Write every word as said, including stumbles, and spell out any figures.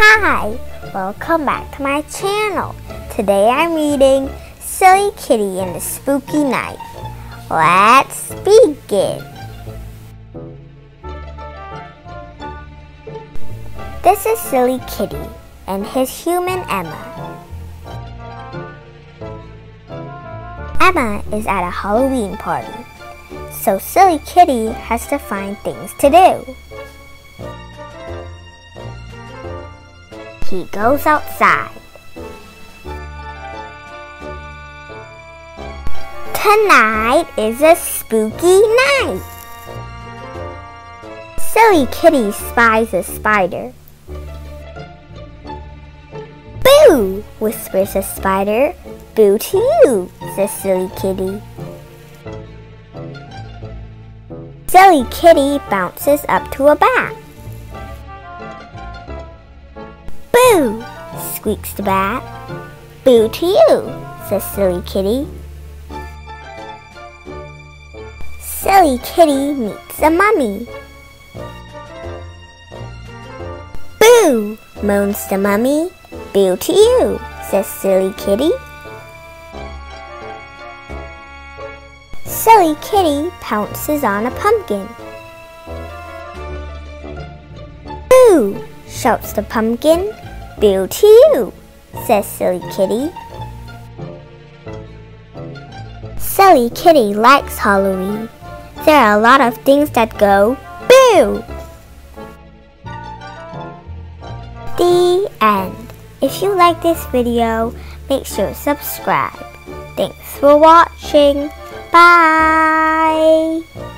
Hi, welcome back to my channel. Today I'm reading Silly Kitty and the Spooky Night. Let's begin. This is Silly Kitty and his human Emma. Emma is at a Halloween party, so Silly Kitty has to find things to do. He goes outside. Tonight is a spooky night. Silly Kitty spies a spider. Boo! Whispers the spider. Boo to you, says Silly Kitty. Silly Kitty bounces up to a bat. Boo! Squeaks the bat. Boo to you, says Silly Kitty. Silly Kitty meets a mummy. Boo! Moans the mummy. Boo to you, says Silly Kitty. Silly Kitty pounces on a pumpkin. Boo! Shouts the pumpkin. Boo to you, says Silly Kitty. Silly Kitty likes Halloween. There are a lot of things that go boo! The end. If you like this video, make sure to subscribe. Thanks for watching. Bye!